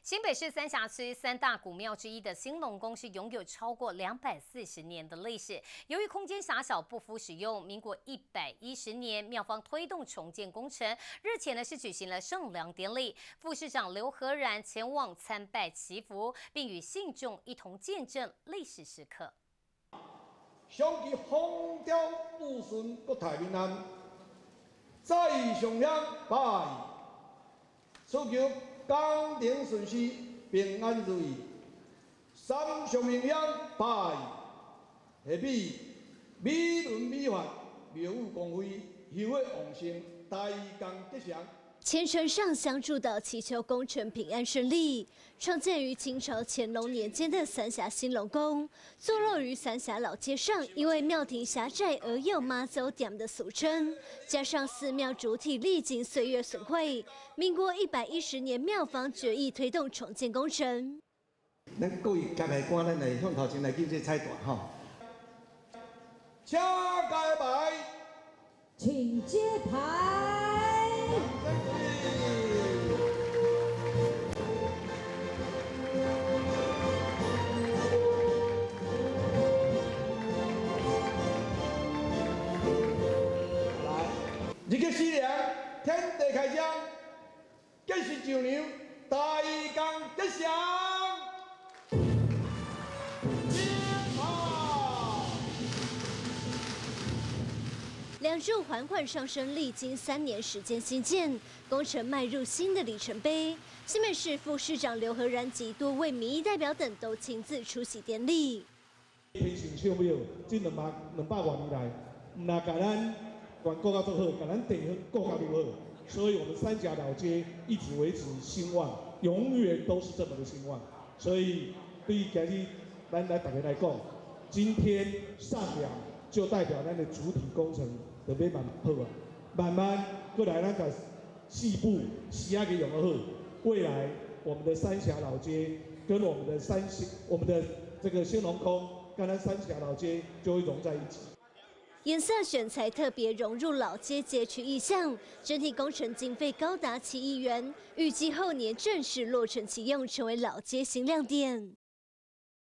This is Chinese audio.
新北市三峡区三大古庙之一的兴隆宫是拥有超过240年的历史。由于空间狭小不敷使用，民国110年庙方推动重建工程。日前是举行了圣良典礼，副市长刘和然前往参拜祈福，并与信众一同见证历史时刻。 想其风调雨顺，国泰民安，在上香拜，祈求工程顺遂，平安如意。三上明香拜，下笔美轮美奂，妙语光辉，休会旺盛，大功吉祥。 虔诚上香祝祷，祈求工程平安顺利。创建于清朝乾隆年间的三峡兴隆宫，坐落于三峡老街上，因为庙庭狭窄而有妈祖店的俗称。加上寺庙主体历经岁月损毁，民国110年庙方决议推动重建工程。 咱各位接下官，咱来向头前来进行彩段吼。请揭牌， 请揭牌。 日吉西凉，天地开张，吉时就娘，大功吉祥。 梁柱缓缓上升，历经3年时间兴建，工程迈入新的里程碑。新北市副市长刘和然及多位民意代表等都亲自出席典礼。 天成小庙，这200多年来，唔那甲咱管顾到做好，甲咱地方顾到如何，所以我们三峡老街一直维持兴旺，永远都是这么的兴旺。所以对于今日咱大家来讲，今天上梁就代表咱的主体工程。 特别蛮好啊，慢慢过来那个细部细下给用得好，未来我们的三峡老街跟我们的这个兴隆宫跟咱三峡老街就会融在一起。 颜色选材特别融入老街街区意象，整体工程经费高达7亿元，预计后年正式落成启用，成为老街新亮点。